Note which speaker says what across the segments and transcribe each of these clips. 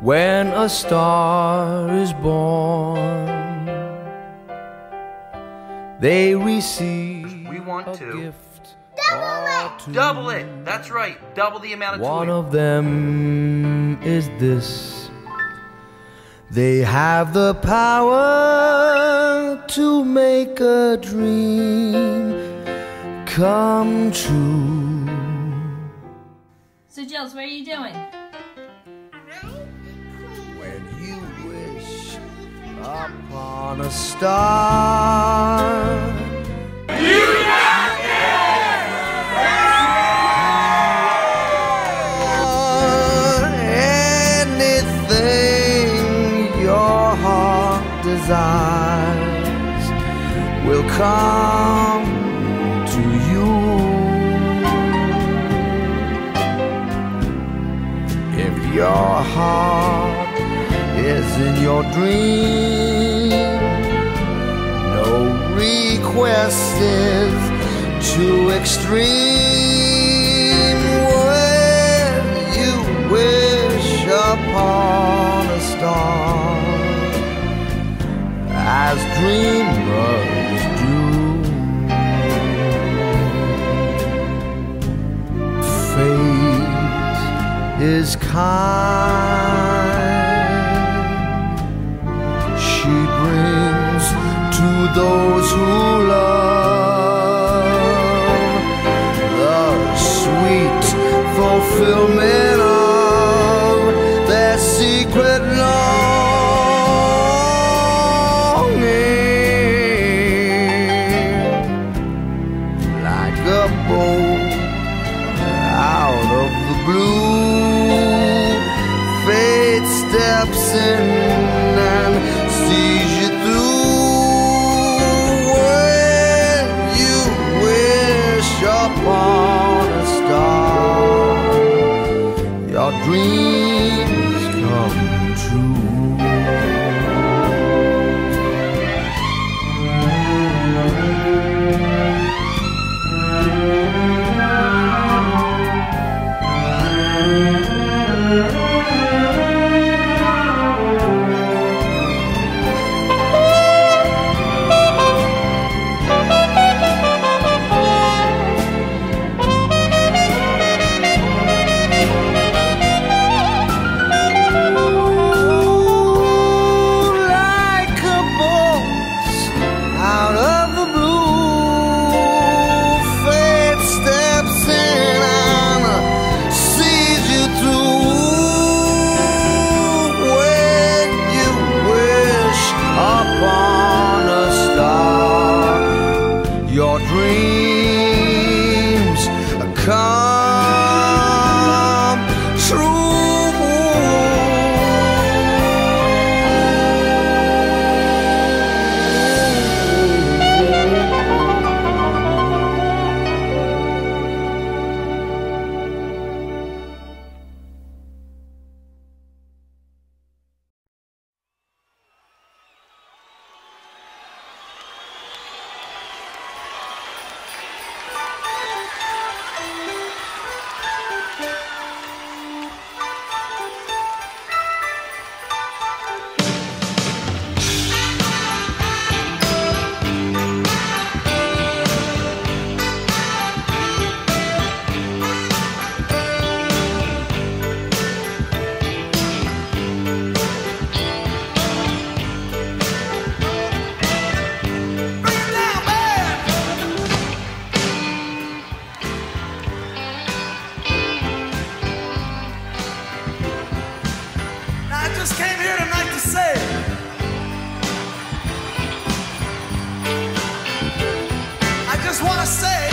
Speaker 1: when a star is born, they receive
Speaker 2: We want
Speaker 1: a
Speaker 2: to
Speaker 1: gift.
Speaker 2: double it. That's right. Double the amount of
Speaker 1: One
Speaker 2: toy.
Speaker 1: of them is this: they have the power to make a dream come true.
Speaker 3: So, Jills, what are you doing?
Speaker 1: When you wish upon a star, anything your heart desires will come to you. If your heart is in your dream, no request is too extreme. When you wish upon a star, as dreamers do, fate is kind. She brings to those who love the sweet fulfillment of their secret longing. Like a bolt out of the blue, fate steps in and sees you through. When you wish upon a star, your dreams come true. Your dreams come true.
Speaker 4: Came here tonight to say I just want to say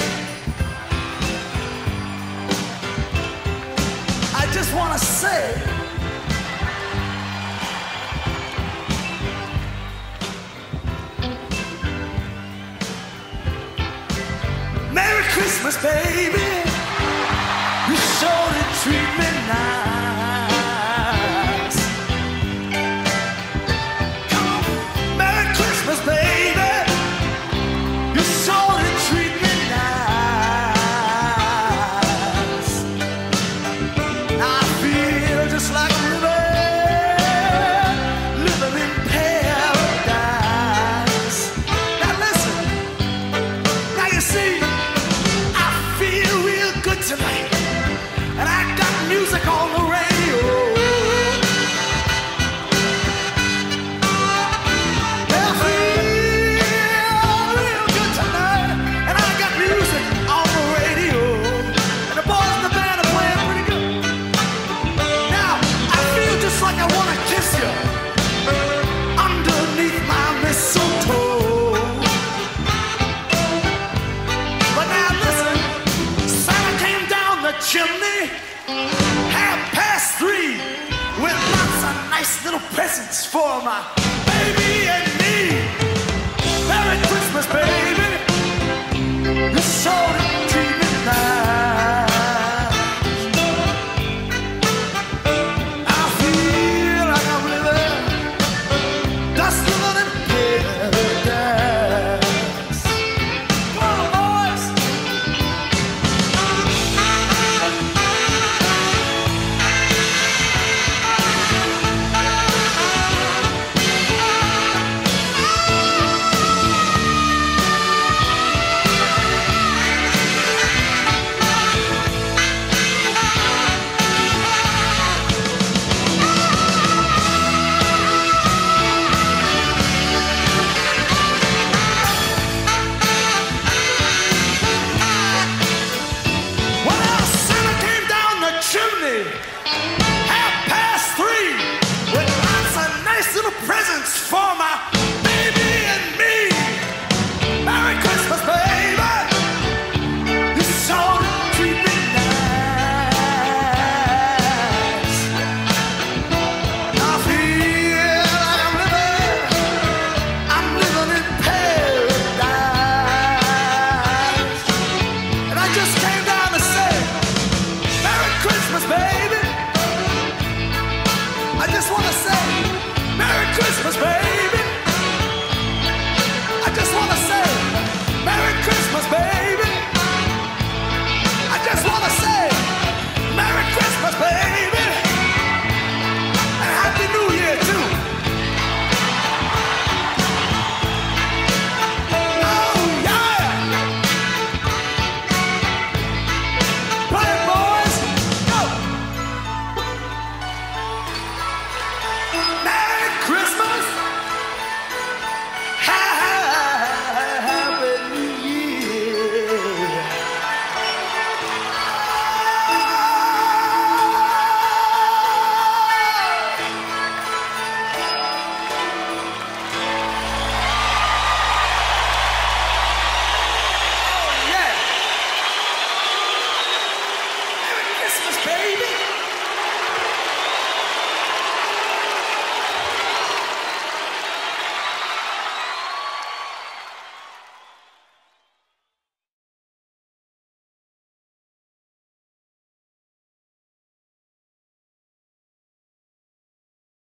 Speaker 4: I just want to say Merry Christmas, baby. You sure did treat me nice. Like a river for my